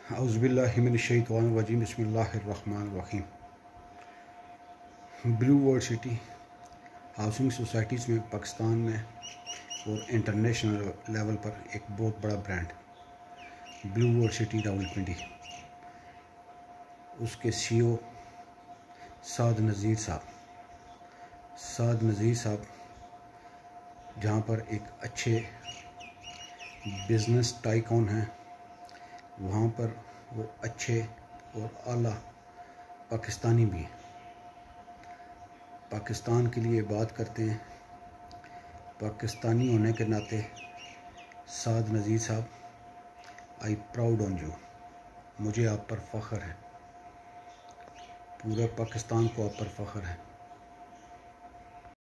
औज़ुबिल्लाहि मिनश्शैतानिर्रजीम बिस्मिल्लाहिर्रहमानिर्रहीम। Blue World City housing societies में पाकिस्तान में और इंटरनेशनल लेवल पर एक बहुत बड़ा brand Blue World City Rawalpindi, उसके CEO साद नज़ीर साहब जहाँ पर एक अच्छे बिज़नेस टाइकॉन हैं, वहाँ पर वो अच्छे और आला पाकिस्तानी भी हैं, पाकिस्तान के लिए बात करते हैं। पाकिस्तानी होने के नाते साद नज़ीर साहब, आई प्राउड ऑन यू, मुझे आप पर फ़ख्र है, पूरे पाकिस्तान को आप पर फ़ख्र है।